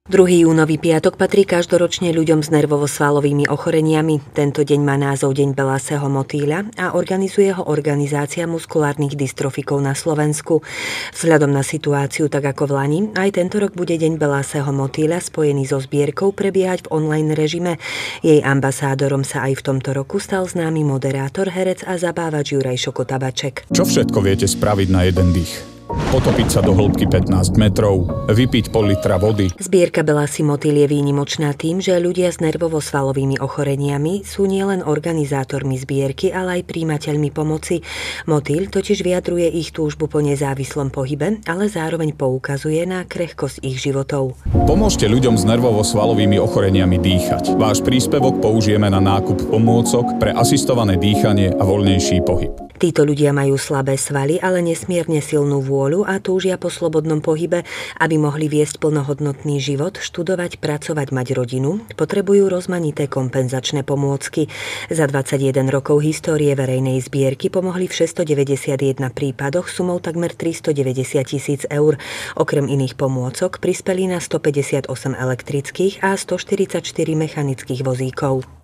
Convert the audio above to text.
2. júnový piatok patrí každoročne ľuďom s nervovo-svalovými ochoreniami. Tento deň má názov Deň belásého motýľa a organizuje ho organizácia muskulárnych dystrofikov na Slovensku. Vzhľadom na situáciu tak ako v lani, aj tento rok bude Deň belásého motýľa spojený so zbierkou prebiehať v online režime. Jej ambasádorom sa aj v tomto roku stal známy moderátor, herec a zabávač Juraj Šokotabaček. Čo všetko viete spraviť na jeden dých? Potopiť sa do hĺbky 15 metrov, vypiť pol litra vody. Zbierka Belásy motýľ je výnimočná tým, že ľudia s nervovo-svalovými ochoreniami sú nielen organizátormi zbierky, ale aj príjimateľmi pomoci. Motýľ totiž vyjadruje ich túžbu po nezávislom pohybe, ale zároveň poukazuje na krehkosť ich životov. Pomôžte ľuďom s nervovo-svalovými ochoreniami dýchať. Váš príspevok použijeme na nákup pomôcok pre asistované dýchanie a voľnejší pohyb. Títo ľudia majú slabé svaly, ale nesmierne silnú vôľu a túžia po slobodnom pohybe, aby mohli viesť plnohodnotný život, študovať, pracovať, mať rodinu. Potrebujú rozmanité kompenzačné pomôcky. Za 21 rokov histórie verejnej zbierky pomohli v 691 prípadoch sumou takmer 390 000 eur. Okrem iných pomôcok prispeli na 158 elektrických a 144 mechanických vozíkov.